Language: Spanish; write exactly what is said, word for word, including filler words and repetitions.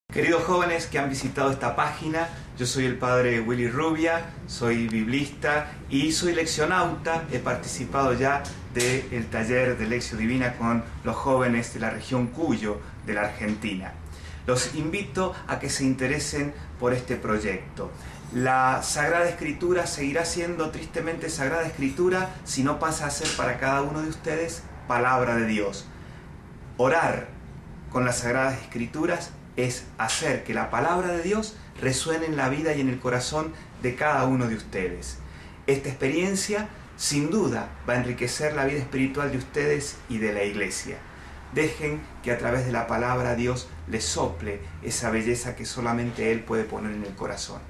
Queridos jóvenes que han visitado esta página, yo soy el padre Willy Rubia, soy biblista y soy leccionauta. He participado ya del taller de Lección Divina con los jóvenes de la región Cuyo, de la Argentina. Los invito a que se interesen por este proyecto. La Sagrada Escritura seguirá siendo tristemente Sagrada Escritura si no pasa a ser para cada uno de ustedes Palabra de Dios. Orar con las Sagradas Escrituras es hacer que la palabra de Dios resuene en la vida y en el corazón de cada uno de ustedes. Esta experiencia sin duda va a enriquecer la vida espiritual de ustedes y de la Iglesia. Dejen que a través de la palabra Dios les sople esa belleza que solamente Él puede poner en el corazón.